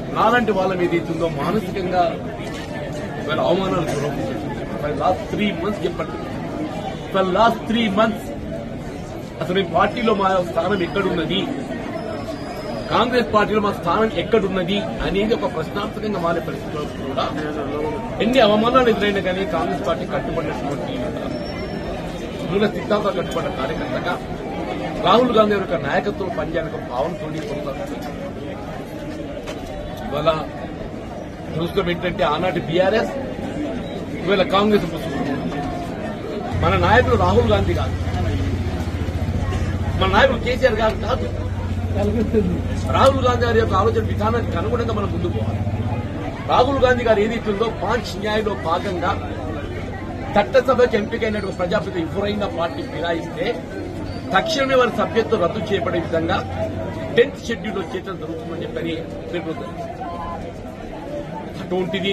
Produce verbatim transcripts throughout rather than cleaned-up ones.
నాలాంటి వాళ్ళ మీద ఏదైతుందో మానసికంగా వాళ్ళ అవమానాలు గురవుతుంది. లాస్ట్ త్రీ మంత్స్ చెప్పండి, లాస్ట్ త్రీ మంత్స్ అసలు మీ పార్టీలో మా స్థానం ఎక్కడున్నది, కాంగ్రెస్ పార్టీలో మా స్థానం ఎక్కడున్నది అనేది ఒక ప్రశ్నార్థకంగా మారే పరిస్థితుల్లో కూడా ఎన్ని అవమానాలు ఎదురైనా కానీ కాంగ్రెస్ పార్టీ కట్టుబడినటువంటి మూల సిద్ధాంతాలు కట్టుబడ్డ కార్యకర్తగా రాహుల్ గాంధీ యొక్క నాయకత్వం పనిచేయడానికి భావనతో కొనసాగుతుంది. ఇవాళ దురదృష్టం ఏంటంటే ఆనాటి బీఆర్ఎస్ ఇవాళ కాంగ్రెస్ మన నాయకుడు రాహుల్ గాంధీ కాదు, మన నాయకుడు కేసీఆర్ గారు కాదు. రాహుల్ గాంధీ గారి యొక్క ఆలోచన విధానానికి అనుగుణంగా మనం ముందుకు పోవాలి. రాహుల్ గాంధీ గారు ఏదైతుందో పాంచ్ న్యాయంలో భాగంగా చట్టసభకు ఎంపికైనటువంటి ప్రజాప్రతినిధి ఎవరైనా పార్టీ ఫిరాయిస్తే తక్షణమే వారి సభ్యత్వం రద్దు చేయబడే విధంగా టెన్త్ షెడ్యూల్ వచ్చేయడం జరుగుతుందని చెప్పని పేర్కొంది. అటువంటిది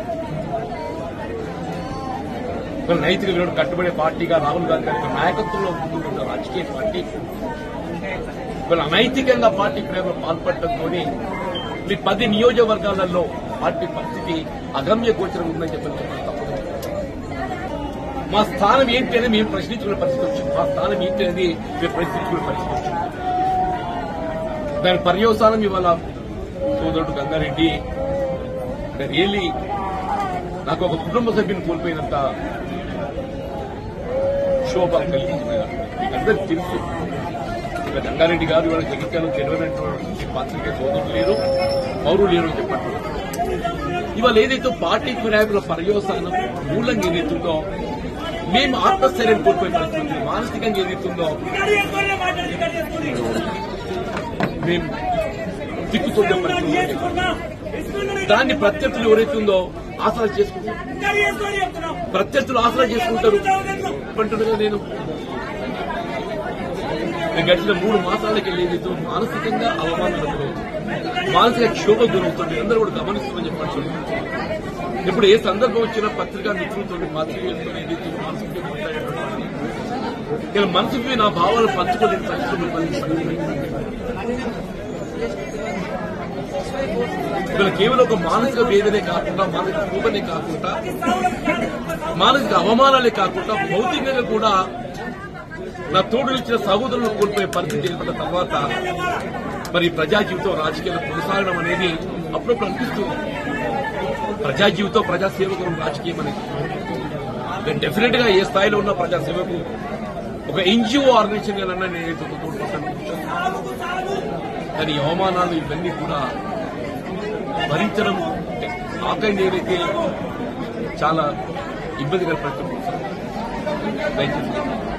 ఒక నైతిక విలువలు కట్టుబడే పార్టీగా రాహుల్ గాంధీ గారి నాయకత్వంలో ముందుకున్న రాజకీయ పార్టీ వీళ్ళు అనైతికంగా పార్టీ ప్రేమ పాల్పడటంతో మీ పది నియోజకవర్గాలలో పార్టీ పరిస్థితి అగమ్య గోచరం ఉందని చెప్పి తప్పదు. మా స్థానం ఏంటి అని మేము ప్రశ్నించుకునే పరిస్థితి వచ్చింది. మా స్థానం ఏంటి అనేది మేము ప్రశ్నించుకునే పరిస్థితి వచ్చింది. దాని పర్యవసానం ఇవాళ సోదరుడు గంగారెడ్డి రియల్లీ నాకు ఒక కుటుంబ సభ్యుని కోల్పోయినంత శోభ కలిగింది. మీకు అందరికీ తెలుసు ఇక గంగారెడ్డి గారు ఇవాళ జగిత్యాలు తెలియనటువంటి పాత్రికే సోదరులు లేరు, పౌరులు లేరు అని చెప్పండి. ఇవాళ ఏదైతే పార్టీ నాయకుల పర్యవసానం మూలంగా ఏదైతుందో మేము ఆత్మస్థైర్యం కోల్పోయే పరిస్థితి, మానసికంగా ఏదైతుందో మేము తిక్కుతుండే పరిస్థితి, దాన్ని ప్రత్యర్థులు ఎవరైతుందో ఆసరా చేసుకుంటారు, ప్రత్యర్థులు ఆసరా చేసుకుంటారు అంటున్నా. నేను గడిచిన మూడు మాసాలకి వెళ్ళేది మానసికంగా అవమానాలు, మానసిక క్షోభ గురవుతుంది. అందరూ కూడా గమనిస్తామని చెప్పచ్చు. ఇప్పుడు ఏ సందర్భం వచ్చినా పత్రికా మిత్రులతో పాత్రికేయులతో ఏదైతే మానసిక ఇలా మనసుకి నా భావాలు పంచుకోలేని పరిస్థితులు ఇలా కేవలం ఒక మానసిక వేదనే కాకుండా, మానసిక క్షోభనే కాకుండా, మానసిక అవమానాలే కాకుండా భౌతికంగా కూడా నా తోడు ఇచ్చిన సహోదరులను కోల్పోయే పరిస్థితి ఏర్పడిన తర్వాత మరి ప్రజా జీవితం రాజకీయాలు కొనసాగడం అనేది అప్పుడప్పుడు అనిపిస్తుంది. ప్రజా జీవితం ప్రజాసేవకులు రాజకీయం అనేది డెఫినెట్ గా ఏ స్థాయిలో ఉన్న ప్రజాసేవకు ఒక ఎన్జిఓ ఆర్గనైజేషన్ కన్నా నేను తోడ్పడతాను. కానీ అవమానాలు ఇవన్నీ కూడా భరించడం ఆకలి ఏదైతే చాలా ఇబ్బందికర పరిస్థితులు దయచేసి